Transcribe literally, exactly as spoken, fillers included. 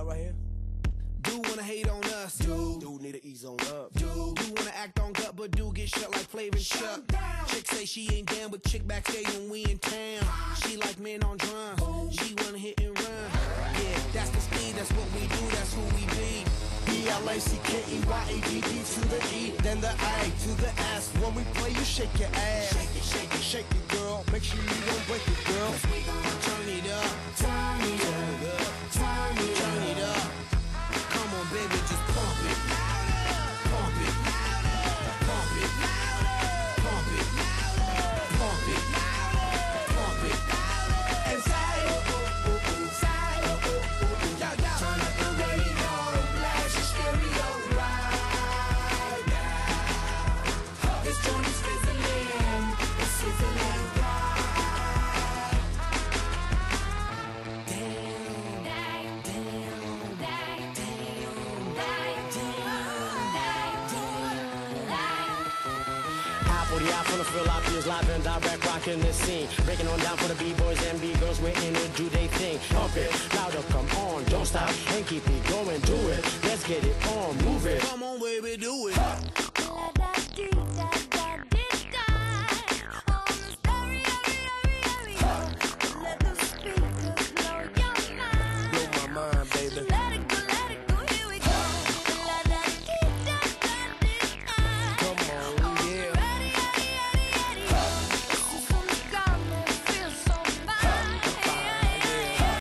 out right here. Do wanna hate on us, dude. Dude need to ease on up, Dude, do wanna act on gut, but do get shut like Flavor and Chuck. Chick say she ain't down, but chick backstage when we in town. She like men on drums, she wanna hit and run. Yeah, that's the speed, that's what we do, that's who we be. B L A C K E Y A D D to the E, then the A to the S. When we play, you shake your ass. Shake it, shake it, Shake it, girl. Make sure you don't break it, girl. cause we gon' turn it up. Turn it Turn up, it up, turn it turn it up. up. Come on, baby, just pump it. Pump it. Pump it. Pump it. Pump it. Pump it. And say, ooh, ooh, ooh, say, ooh, ooh, ooh. Yo, yo. Turn up the radio, blast your stereo right now. This joint is sizzling, it's sizzling right. Damn. Damn, damn, damn, damn, High for the eye, full of feel, I feels live and direct, rocking the scene. Breaking on down for the B-boys and B-girls, we're in it, do they thing. Pump it, louder, come on, don't stop, and keep it going, do it. Let's get it on, move it. Come on, baby, do it.